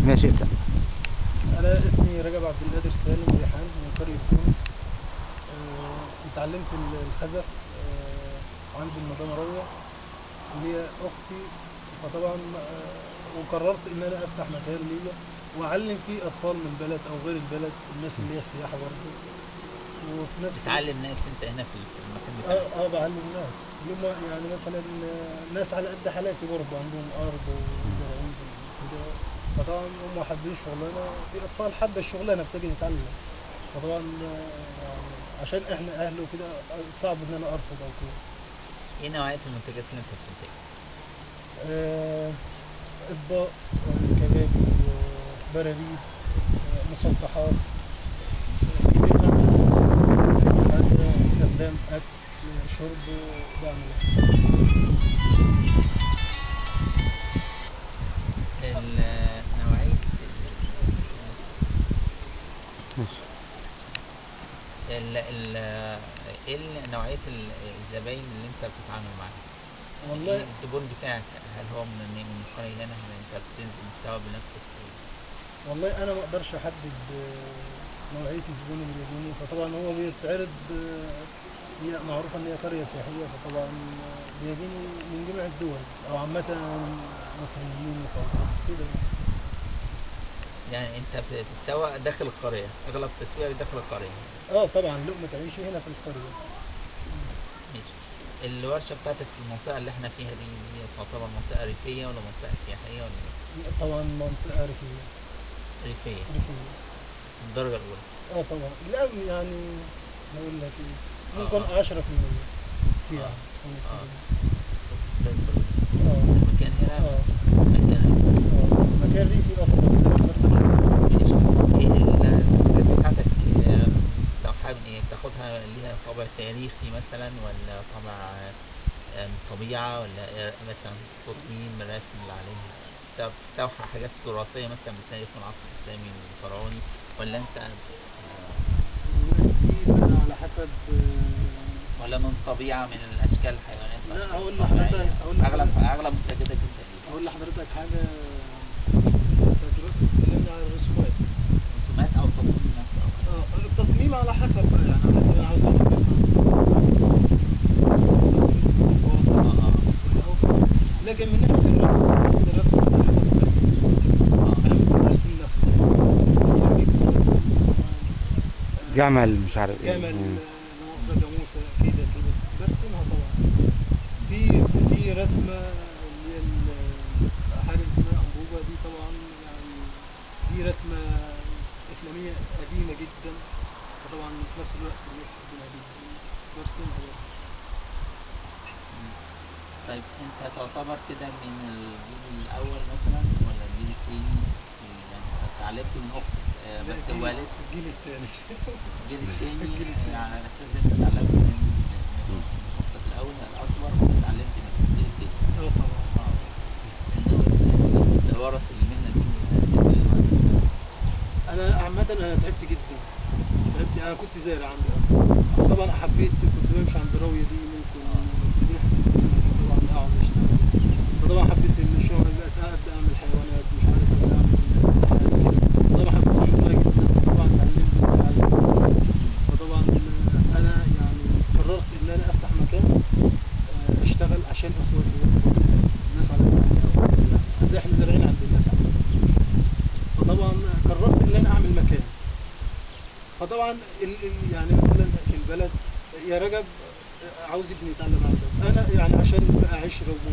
ماشي ابدأ. أنا اسمي رجب عبد القادر سالم ريحان من قرية تونس. اتعلمت الخزف عند المدام راوية اللي هي أختي. فطبعا وقررت إن أنا أفتح مكان ليا وأعلم فيه أطفال من البلد أو غير البلد، الناس اللي هي السياحة برضه. وفي نفس بتعلم ناس انت هنا في المكان بتاعك؟ بعلم ناس اللي هم يعني مثلا ناس على قد حالاتي برضه عندهم أرض وزراعين كده. فطبعا هم حابين الشغلانة، في أطفال حابة الشغلانة بتجي تتعلم. فطبعا يعني عشان احنا أهل وكده صعب إن أنا أرفض أو كده. ايه نوعية المنتجات اللي انت بتنتجها؟ اطباق، كبابي، براريد، مسطحات، حاجة استخدام أكل شرب بعمل. نوعية ماشي. ايه نوعية الزباين اللي انت بتتعامل معاها؟ والله ايه الزبون بتاعك؟ هل هو من القرية هنا؟ هل انت بتنزل مستوى بنفسك؟ والله انا ما اقدرش احدد نوعيه الزبون اللي بيجيني. فطبعا هو بيتعرض، هي معروفه ان هي قريه سياحيه، فطبعا بيجيني من جميع الدول او عامه مصريين وفوق كده. يعني انت بتتسوق داخل القرية، اغلب تسويقك داخل القرية؟ طبعا لقمه عيشي هنا في القريه. ماشي. الورشة بتاعتك في المنطقة اللي احنا فيها دي هي تعتبر منطقة ريفية ولا منطقة سياحية ولا ايه؟ طبعا منطقه ريفيه. ريفية ريفيه الدرجة الأولى. طبعا لا يعني هقول لك ايه، ممكن 10% سياحه. المكان هنا مكان ريفي افضل. ايه المنتجات بتاعتك مستوحاة من ايه؟ بتاخدها ليها طابع تاريخي مثلا ولا طابع طبيعة ولا مثلا تصميم الرسم اللي عليها؟ بتستوحى حاجات تراثية مثلا بتلاقي من العصر الإسلامي الفرعوني ولا انت على حسب ولا من طبيعة من الأشكال الحيوانات؟ لا هقول لحضرتك أغلب منتجاتك انت ايه؟ هقول لحضرتك حاجة. اتكلمنا عن الرسومات. رسومات أو التصميم نفسه؟ التصميم على حسب بقى، يعني على حسب انا عاوز اعمل لكن من ناحية الرسم جمل مش عارف ايه، جمل، جاموسة كده برسمها طبعا. في رسمة اللي هي حاجة اسمها أنبوبة دي طبعا، يعني دي رسمة إسلامية قديمة جدا، فطبعا في نفس الوقت الناس بتحبها جدا برسمها برضه. طيب انت تعتبر كده من الجيل الأول مثلا ولا الجيل التاني؟ يعني اتعلمت من أختك بس والدتك الجيل الثالث. الجيل التاني على أساس انت اتعلمت من أختك الأول الأكبر واتعلمت من الجيل التاني. طبعا. انه ورث المهنة دي من أنا عامة أنا تعبت جدا. أنا كنت زارع عندي أرض، طبعا حبيت، كنت بمشي عند راوية دي ممكن طبعا أقعد أشتغل. فطبعا حبيت إن الشغل أبدأ أعمل حيوانات مش عارف إيه، أعمل طبعا حبيت الشغل جدا. طبعا اتعلمت. فطبعا أنا يعني قررت إن أنا أفتح مكان أشتغل عشان إخواتي الناس على زي إحنا زارعين عند الناس. فطبعا قررت إن أنا أعمل مكان. فطبعا يعني مثلا في البلد يا رجب عاوز ابني يتعلم عندك، انا يعني عشان بقى عشره